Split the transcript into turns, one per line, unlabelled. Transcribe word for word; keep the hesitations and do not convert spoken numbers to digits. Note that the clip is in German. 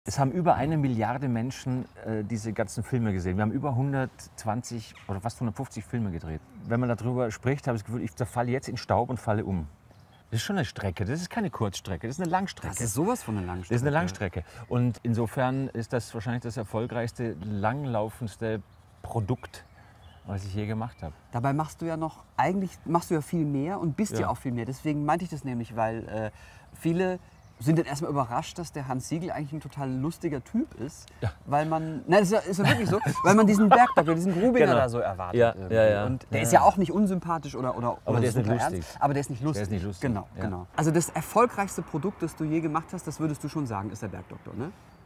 Es haben über eine Milliarde Menschen äh, diese ganzen Filme gesehen. Wir haben über hundertzwanzig oder fast hundertfünfzig Filme gedreht. Wenn man darüber spricht, habe ich das Gefühl, ich zerfalle jetzt in Staub und falle um. Das ist schon eine Strecke, das ist keine Kurzstrecke, das ist eine Langstrecke.
Das ist sowas von einer Langstrecke.
Das ist eine Langstrecke. Und insofern ist das wahrscheinlich das erfolgreichste, langlaufendste Produkt, was ich je gemacht habe.
Dabei machst du ja noch, eigentlich machst du ja viel mehr und bist ja,
Ja.
auch viel mehr. Deswegen meinte ich das nämlich, weil äh, viele sind dann erstmal überrascht, dass der Hans Siegel eigentlich ein total lustiger Typ ist.
Ja.
Weil man, nein, das ist ja, ist ja wirklich so, weil man diesen Bergdoktor, diesen Grubinger
Genau.
da so erwartet.
Ja,
irgendwie.
ja, ja.
Und der
Ja,
ist ja
ja.
auch nicht unsympathisch oder, oder,
Aber
oder
der ist nicht
super
lustig.
ernst, aber der ist nicht lustig.
Der ist nicht lustig.
Genau,
Ja.
genau. Also das erfolgreichste Produkt, das du je gemacht hast, das würdest du schon sagen, ist der Bergdoktor, ne?